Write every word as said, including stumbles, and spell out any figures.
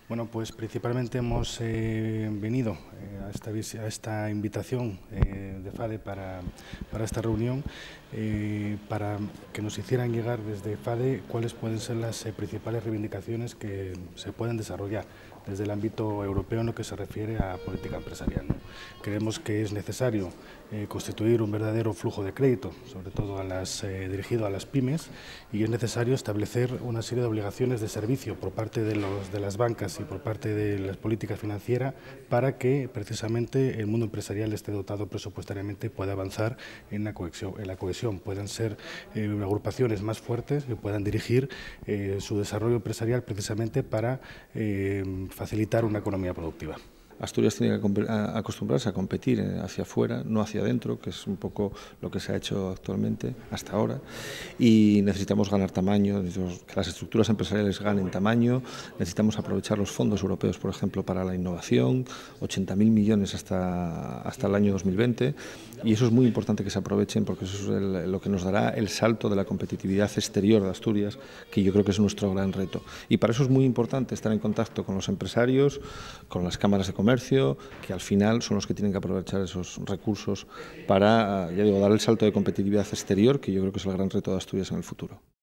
Bueno, pues principalmente hemos eh, venido eh, a, esta, a esta invitación eh, de FADE para, para esta reunión, eh, para que nos hicieran llegar desde FADE cuáles pueden ser las eh, principales reivindicaciones que se pueden desarrollar desde el ámbito europeo en lo que se refiere a política empresarial, ¿no? Creemos que es necesario eh, constituir un verdadero flujo de crédito, sobre todo a las, eh, dirigido a las pymes, y es necesario establecer una serie de obligaciones de servicio por parte de, los, de las bancas y por parte de las políticas financieras para que precisamente el mundo empresarial esté dotado presupuestariamente y pueda avanzar en la cohesión, en la cohesión. Puedan ser eh, agrupaciones más fuertes que puedan dirigir eh, su desarrollo empresarial precisamente para eh, facilitar una economía productiva. Asturias tiene que acostumbrarse a competir hacia afuera, no hacia adentro, que es un poco lo que se ha hecho actualmente, hasta ahora, y necesitamos ganar tamaño, necesitamos que las estructuras empresariales ganen tamaño, necesitamos aprovechar los fondos europeos, por ejemplo, para la innovación, ochenta mil millones hasta, hasta el año dos mil veinte, y eso es muy importante que se aprovechen porque eso es el, lo que nos dará el salto de la competitividad exterior de Asturias, que yo creo que es nuestro gran reto. Y para eso es muy importante estar en contacto con los empresarios, con las cámaras de comercio, comercio, que al final son los que tienen que aprovechar esos recursos para, ya digo, dar el salto de competitividad exterior, que yo creo que es el gran reto de Asturias en el futuro.